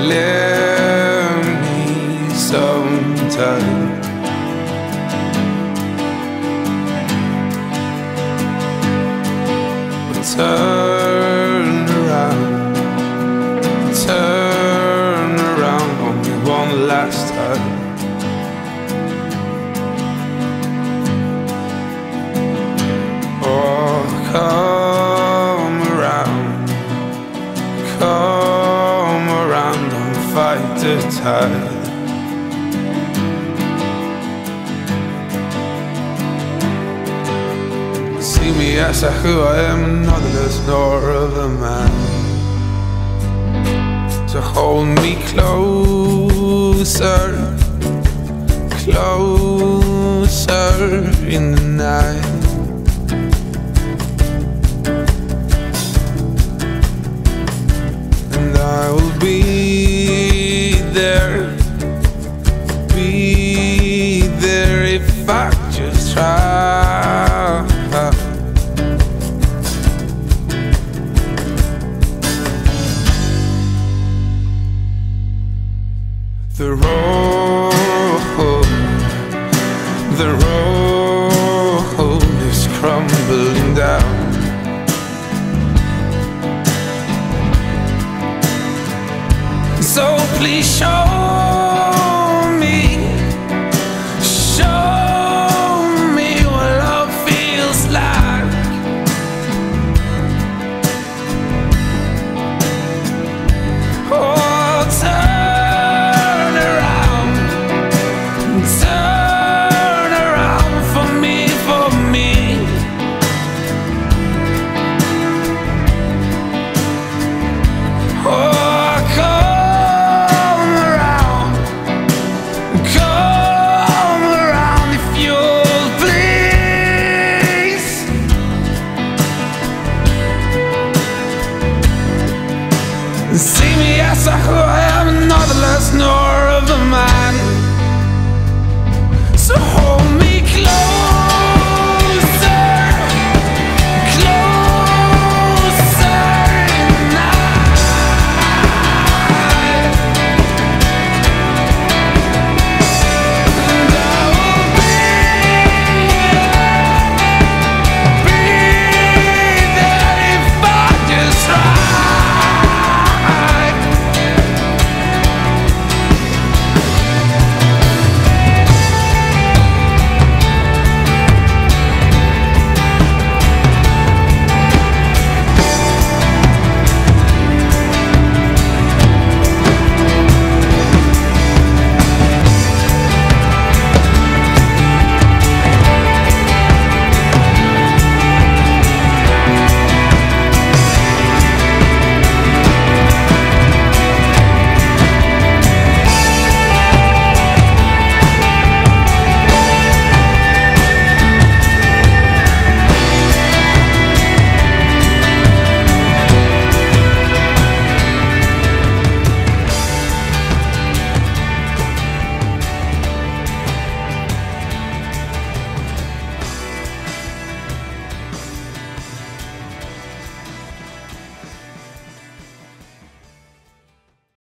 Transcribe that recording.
let me sometime. Turn around on me one last time. Oh, come around, don't fight the tide. See me as who I am, not less nor of a man. So hold me closer, closer in the night. And I will be there if I just try. The road is crumbling down. So please show me what love feels like. Oh, turn around for me. Oh, come around if you'll please. See me as who I am, not less nor of a man. So hold me close.